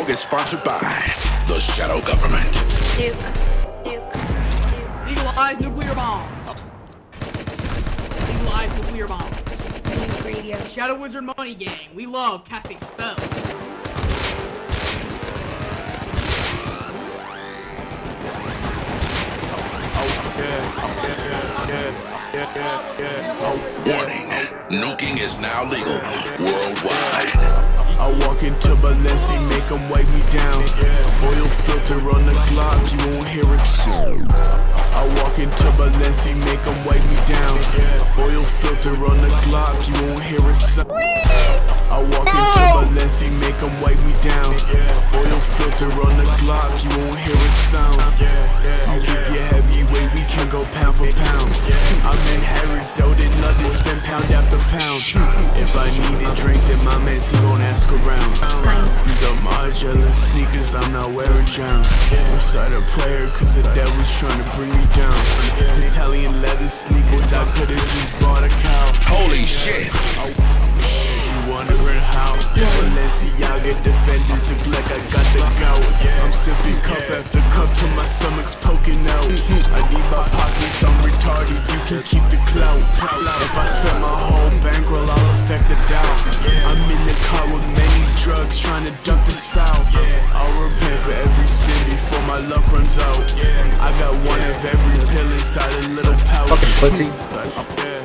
dog is sponsored by the Shadow Government. Legalize nuclear bombs. Legalize nuclear bombs. Radio. Shadow Wizard Money Gang. We love casting spells. Warning, nuking is now legal worldwide. I walk into Balenci, make them wipe me down. Oil filter on the Glock, you won't hear a sound. I walk into Balenci, make them wipe me down. Oil filter on the Glock, you won't hear a sound. I walk into Balenci, make them wipe me down. Oil filter on the Glock, you won't hear a sound. You think you're heavyweight, we can go pound for pound. I'm in Harrods, so did nothing, spend pound after pound. If I need a drink, then my man, he gon' ask around. These are modular sneakers, I'm not wearing down. I'm side a player, cause the devil's trying to bring me down. Italian leather sneakers, I could've just bought a cow. Holy shit! Wondering how Balenciaga defenders look like I got the gout. I'm sipping cup after cup till my stomach's poking out. I need my pockets, I'm retarded, you can keep the clout. If I spend my whole bankroll, I'll affect the doubt. I'm in the car with many drugs, trying to duck the south. I'll repent for every sin before my luck runs out. I got one of every pill inside a little pouch. Fucking pussy.